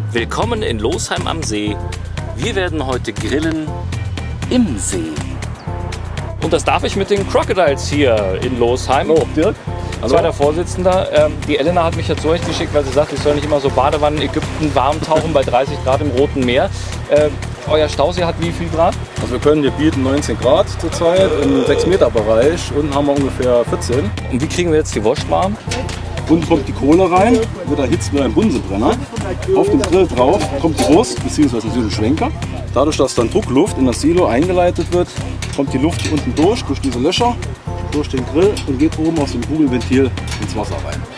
Willkommen in Losheim am See. Wir werden heute grillen im See. Und das darf ich mit den Crocodiles hier in Losheim. Hallo, Dirk. Hallo. Zweiter Vorsitzender. Die Elena hat mich jetzt so geschickt, weil sie sagt, ich soll nicht immer so Badewannen Ägypten warm tauchen bei 30 Grad im Roten Meer. Euer Stausee hat wie viel Grad? Also wir können hier bieten 19 Grad zurzeit im 6 Meter Bereich und haben wir ungefähr 14. Und wie kriegen wir jetzt die Wurst warm? Unten kommt die Kohle rein, wird erhitzt mit einem Bunsenbrenner. Auf dem Grill drauf kommt die Wurst bzw. natürlich ein Schwenker. Dadurch, dass dann Druckluft in das Silo eingeleitet wird, kommt die Luft unten durch diese Löcher, durch den Grill und geht oben aus dem Kugelventil ins Wasser rein.